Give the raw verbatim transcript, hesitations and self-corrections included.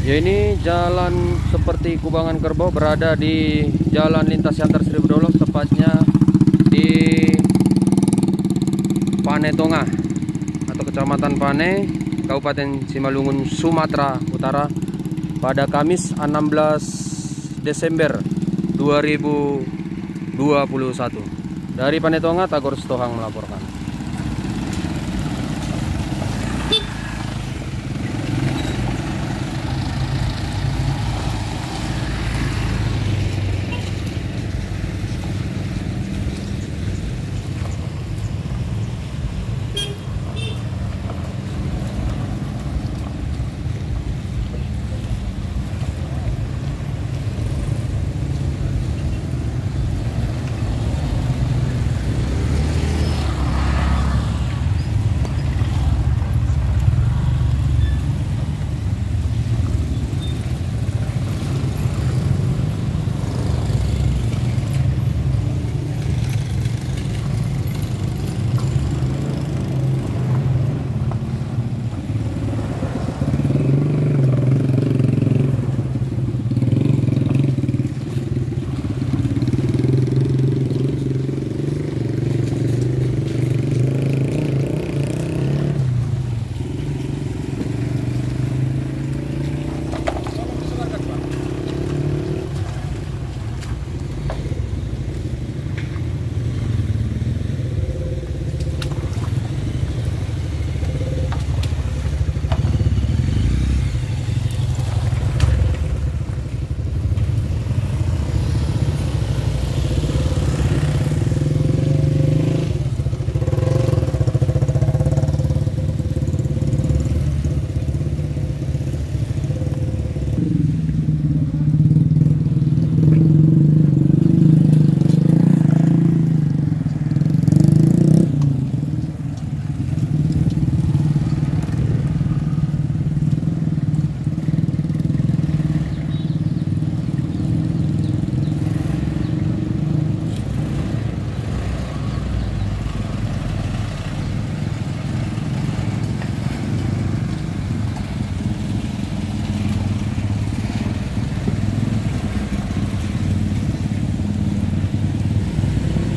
Ya, ini jalan seperti Kubangan Kerbau berada di Jalan Lintas Siantar Seribu Dolok, tepatnya di Pane Tonga atau Kecamatan Pane, Kabupaten Simalungun, Sumatera Utara, pada Kamis enam belas Desember dua ribu dua puluh satu. Dari Pane Tonga, Tagor Setohang melaporkan.